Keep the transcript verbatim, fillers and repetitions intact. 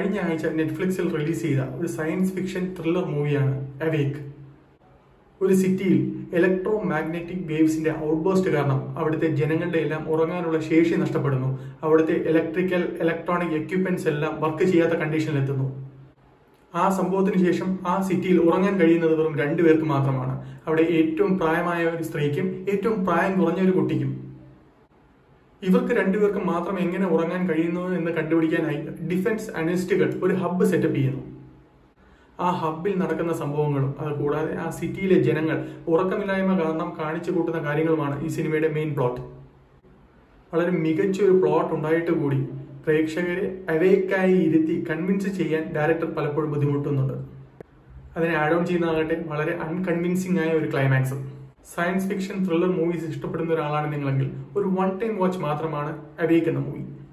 കഴിഞ്ഞ ആഴ്ച നെറ്റ്ഫ്ലിക്സിൽ റിലീസ് ചെയ്ത ഒരു സയൻസ് ഫിക്ഷൻ ത്രില്ലർ മൂവിയാണ് അവേക്ക്. ഒരു സിറ്റിയിൽ ഇലക്ട്രോ മാഗ്നറ്റിക് വേവ്സിന്റെ ഔട്ട്ബേസ്റ്റ് കാരണം അവിടുത്തെ ജനങ്ങളുടെ എല്ലാം ഉറങ്ങാനുള്ള ശേഷി നഷ്ടപ്പെടുന്നു. അവിടുത്തെ ഇലക്ട്രിക്കൽ ഇലക്ട്രോണിക് എക്യുപ്മെന്റ്സ് എല്ലാം വർക്ക് ചെയ്യാത്ത കണ്ടീഷനിലെത്തുന്നു. ആ സംഭവത്തിന് ശേഷം ആ സിറ്റിയിൽ ഉറങ്ങാൻ കഴിയുന്നത് വെറും രണ്ടുപേർക്ക് മാത്രമാണ്. അവിടെ ഏറ്റവും പ്രായമായ ഒരു സ്ത്രീക്കും ഏറ്റവും പ്രായം കുറഞ്ഞ ഒരു കുട്ടിക്കും. ഇവർക്ക് രണ്ടുപേർക്കും മാത്രം എങ്ങനെ ഉറങ്ങാൻ കഴിയുന്നു എന്ന് കണ്ടുപിടിക്കാനായി ഡിഫൻസ് അനലിസ്റ്റുകൾ ഒരു ഹബ്ബ് സെറ്റപ്പ് ചെയ്യുന്നു. ആ ഹബ്ബിൽ നടക്കുന്ന സംഭവങ്ങളും അത് കൂടാതെ ആ സിറ്റിയിലെ ജനങ്ങൾ ഉറക്കമില്ലായ്മ കാരണം കാണിച്ചു കൂട്ടുന്ന കാര്യങ്ങളുമാണ് ഈ സിനിമയുടെ മെയിൻ പ്ലോട്ട്. വളരെ മികച്ചൊരു പ്ലോട്ട് ഉണ്ടായിട്ട് കൂടി പ്രേക്ഷകരെ അവേക്കായി ഇരുത്തി കൺവിൻസ് ചെയ്യാൻ ഡയറക്ടർ പലപ്പോഴും ബുദ്ധിമുട്ടുന്നുണ്ട്. അതിനെ ആഡ് ഓൺ ചെയ്യുന്നതാകട്ടെ വളരെ അൺകൺവിൻസിംഗ് ആയ ഒരു ക്ലൈമാക്സും. സയൻസ് ഫിക്ഷൻ ത്രില്ലർ മൂവീസ് ഇഷ്ടപ്പെടുന്ന ഒരാളാണ് നിങ്ങളെങ്കിൽ ഒരു വൺ ടൈം വാച്ച് മാത്രമാണ് അവേക്ക് എന്ന മൂവി.